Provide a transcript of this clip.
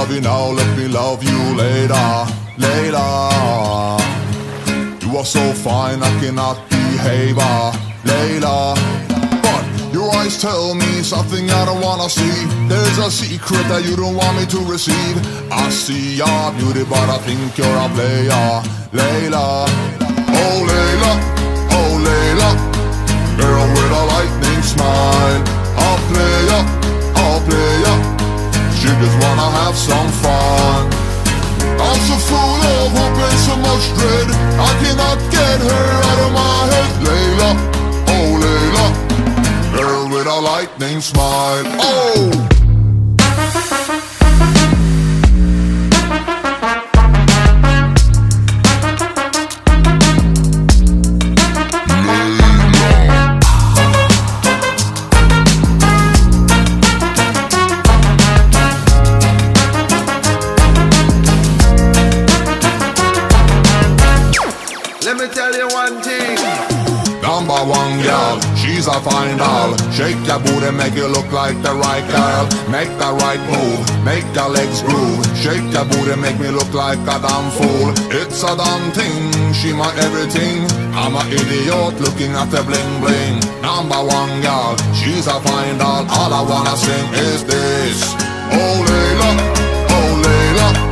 love you now, let me love you later, later. You are so fine, I cannot behave, Layla. But your eyes tell me something I don't wanna see. There's a secret that you don't want me to receive. I see your beauty, but I think you're a player, Layla. Oh Layla, oh Layla, girl with a lightning smile. I'll play ya, I'll play ya. She just wanna have some fun. I'm so full of hope and so much dread, I cannot get her out of my head. Layla, oh Layla, girl with a lightning smile. Oh! Let me tell you one thing. Number one girl, she's a fine doll. Shake your booty, make you look like the right girl. Make the right move, make your legs groove. Shake your booty, make me look like a damn fool. It's a damn thing, she my everything. I'm an idiot looking at the bling bling. Number one girl, she's a fine doll. All I wanna sing is this. Oh Layla, oh Layla,